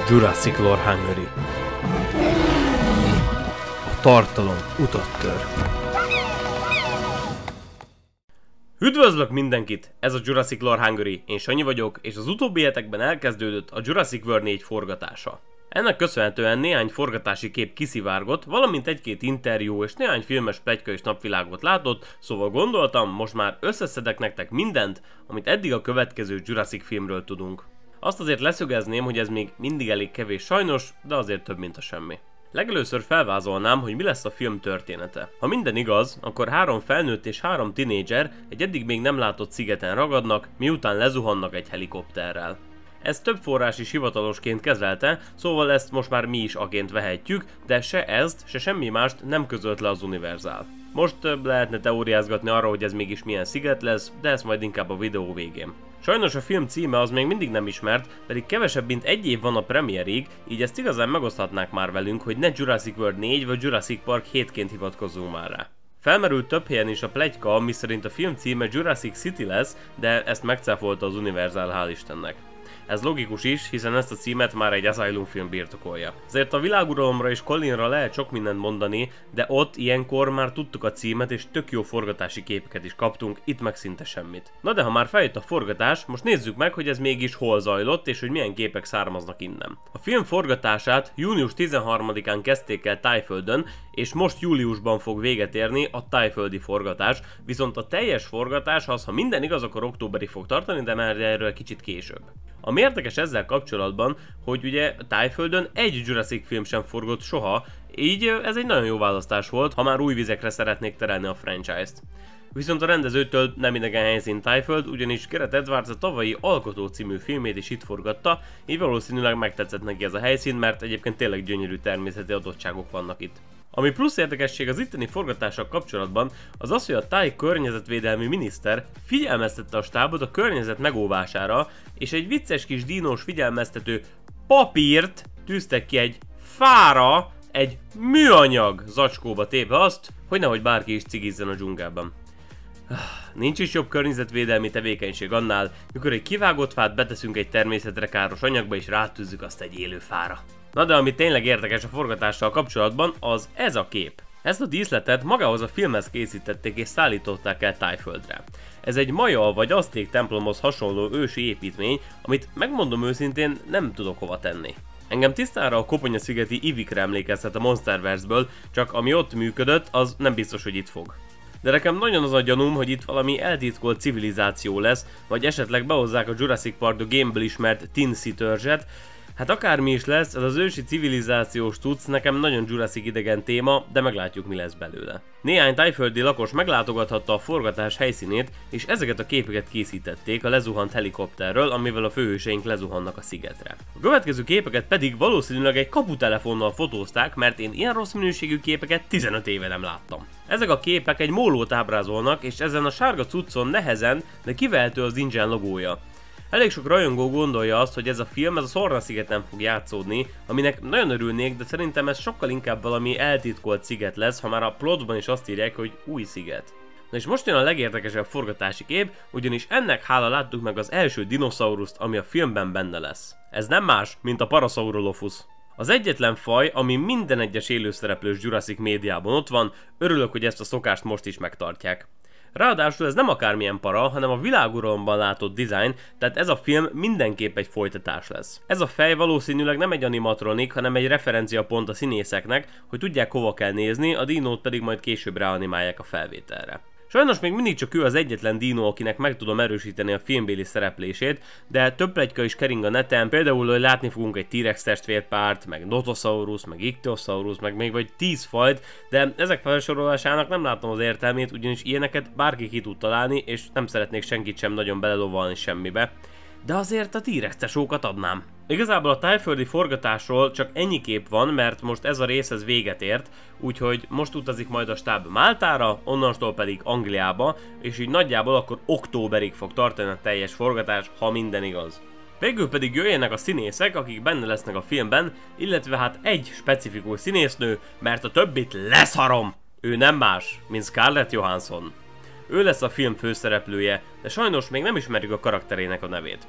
Jurassic Lore Hungary. A tartalom utat tör. Üdvözlök mindenkit! Ez a Jurassic Lore Hungary, én Sanyi vagyok, és az utóbbi hetekben elkezdődött a Jurassic World 4 forgatása. Ennek köszönhetően néhány forgatási kép kiszivárgott, valamint egy-két interjú és néhány filmes pletyka és napvilágot látott, szóval gondoltam, most már összeszedek nektek mindent, amit eddig a következő Jurassic filmről tudunk. Azt azért leszögezném, hogy ez még mindig elég kevés sajnos, de azért több mint a semmi. Legelőször felvázolnám, hogy mi lesz a film története. Ha minden igaz, akkor 3 felnőtt és 3 tinédzser egy eddig még nem látott szigeten ragadnak, miután lezuhannak egy helikopterrel. Ez több forrás is hivatalosként kezelte, szóval ezt most már mi is aként vehetjük, de se ezt, se semmi mást nem közölt le az Universal. Most lehetne teóriázgatni arra, hogy ez mégis milyen sziget lesz, de ezt majd inkább a videó végén. Sajnos a film címe az még mindig nem ismert, pedig kevesebb mint egy év van a premierig, így ezt igazán megoszthatnák már velünk, hogy ne Jurassic World 4 vagy Jurassic Park 7-ként hivatkozzunk már rá. Felmerült több helyen is a pletyka, miszerint a film címe Jurassic City lesz, de ezt megcáfolta az Universal, hál' Istennek. Ez logikus is, hiszen ezt a címet már egy Asylum film birtokolja. Azért a világuralomra és Colinra lehet sok mindent mondani, de ott ilyenkor már tudtuk a címet és tök jó forgatási képeket is kaptunk, itt meg szinte semmit. Na de ha már feljött a forgatás, most nézzük meg, hogy ez mégis hol zajlott és hogy milyen képek származnak innen. A film forgatását június 13-án kezdték el Tájföldön, és most júliusban fog véget érni a tájföldi forgatás, viszont a teljes forgatás az, ha minden igaz, akkor októberig fog tartani, de már erről kicsit később. Ami érdekes ezzel kapcsolatban, hogy ugye Tájföldön egy Jurassic film sem forgott soha, így ez egy nagyon jó választás volt, ha már új vizekre szeretnék terelni a franchise-t. Viszont a rendezőtől nem idegen helyszín Tájföld, ugyanis Gareth Edwards a tavalyi Alkotó című filmét is itt forgatta, így valószínűleg megtetszett neki ez a helyszín, mert egyébként tényleg gyönyörű természeti adottságok vannak itt. Ami plusz érdekesség az itteni forgatással kapcsolatban, az az, hogy a táj környezetvédelmi miniszter figyelmeztette a stábot a környezet megóvására, és egy vicces kis dinós figyelmeztető papírt tűztek ki egy fára, egy műanyag zacskóba téve azt, hogy nehogy bárki is cigizzen a dzsungelben. Nincs is jobb környezetvédelmi tevékenység annál, mikor egy kivágott fát beteszünk egy természetre káros anyagba és rátűzzük azt egy élő fára. Na de ami tényleg érdekes a forgatással kapcsolatban, az ez a kép. Ezt a díszletet magához a filmhez készítették és szállították el Tájföldre. Ez egy maja vagy azték templomhoz hasonló ősi építmény, amit megmondom őszintén nem tudok hova tenni. Engem tisztára a Koponya-szigeti Ivikre emlékeztet a Monsterverse-ből, csak ami ott működött, az nem biztos, hogy itt fog. De nekem nagyon az a gyanúm, hogy itt valami eltitkolt civilizáció lesz, vagy esetleg behozzák a Jurassic Park The Game-ből ismert Tin Sea törzset. Hát akármi is lesz, ez az ősi civilizációs cucc nekem nagyon Jurassic idegen téma, de meglátjuk, mi lesz belőle. Néhány tájföldi lakos meglátogathatta a forgatás helyszínét, és ezeket a képeket készítették a lezuhant helikopterről, amivel a főhőseink lezuhannak a szigetre. A következő képeket pedig valószínűleg egy kaputelefonnal fotózták, mert én ilyen rossz minőségű képeket 15 éve nem láttam. Ezek a képek egy mólót ábrázolnak, és ezen a sárga cuccon nehezen, de kivehető az InGen logója. Elég sok rajongó gondolja azt, hogy ez a film a Szorna-szigeten fog játszódni, aminek nagyon örülnék, de szerintem ez sokkal inkább valami eltitkolt sziget lesz, ha már a plotban is azt írják, hogy új sziget. Na és most jön a legérdekesebb forgatási kép, ugyanis ennek hála láttuk meg az első dinoszauruszt, ami a filmben benne lesz. Ez nem más, mint a Parasaurolophus. Az egyetlen faj, ami minden egyes élőszereplős Jurassic médiában ott van, örülök, hogy ezt a szokást most is megtartják. Ráadásul ez nem akármilyen para, hanem a világuralomban látott design, tehát ez a film mindenképp egy folytatás lesz. Ez a fej valószínűleg nem egy animatronik, hanem egy referenciapont a színészeknek, hogy tudják hova kell nézni, a dinót pedig majd később ráanimálják a felvételre. Sajnos még mindig csak ő az egyetlen dino, akinek meg tudom erősíteni a filmbéli szereplését, de több pletyka is kering a neten, például, hogy látni fogunk egy T-rex testvérpárt, meg Notosaurus, meg Ichthyosaurus, meg még vagy 10 fajt, de ezek felsorolásának nem látom az értelmét, ugyanis ilyeneket bárki ki tud találni, és nem szeretnék senkit sem nagyon belelovalni semmibe. De azért a T-rex tesókat adnám. Igazából a tájföldi forgatásról csak ennyi kép van, mert most ez a rész ez véget ért, úgyhogy most utazik majd a stáb Máltára, onnantól pedig Angliába, és így nagyjából akkor októberig fog tartani a teljes forgatás, ha minden igaz. Végül pedig jöjjenek a színészek, akik benne lesznek a filmben, illetve hát egy specifikus színésznő, mert a többit leszarom! Ő nem más, mint Scarlett Johansson. Ő lesz a film főszereplője, de sajnos még nem ismerjük a karakterének a nevét.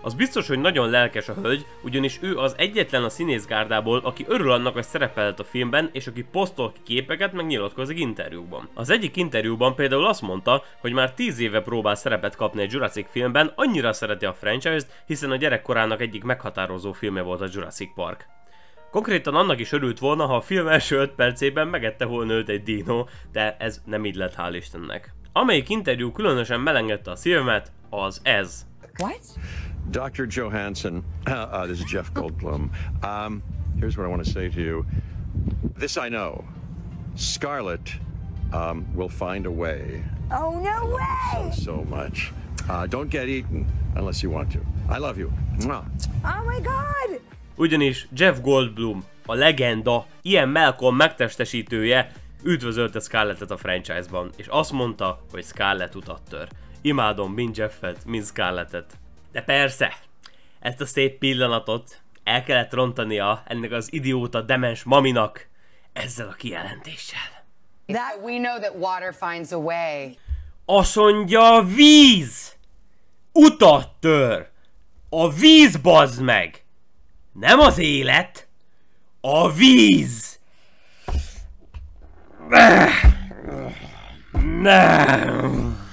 Az biztos, hogy nagyon lelkes a hölgy, ugyanis ő az egyetlen a színészgárdából, aki örül annak, hogy szerepelhet a filmben, és aki posztol ki képeket, meg nyilatkozik interjúkban. Az egyik interjúban például azt mondta, hogy már 10 éve próbál szerepet kapni egy Jurassic filmben, annyira szereti a franchise-t, hiszen a gyerekkorának egyik meghatározó filme volt a Jurassic Park. Konkrétan annak is örült volna, ha a film első 5 percében megette volna őt egy dino, de ez nem így lett, hál' Istennek. Amelyik interjú különösen melengedte a szívemet, az ez. What? Dr. Johansson, this is Jeff Goldblum. Here's what I want to say to you. This I know. Scarlett will find a way. Oh, no way! So much. Don't get eaten unless you want to. I love you. Mwah. Oh my god! Ugyanis Jeff Goldblum, a legenda, ilyen Malcolm megtestesítője, üdvözölte Scarlettet a franchise-ban, és azt mondta, hogy Scarlett utat tör. Imádom mind Jeffet, mind Scarlettet. De persze, ezt a szép pillanatot el kellett rontania ennek az idióta demens maminak ezzel a kijelentéssel. That we know that water finds a way. Azt mondja, víz! Utat tör! A víz, bazd meg! Nem az élet! A víz! Nem!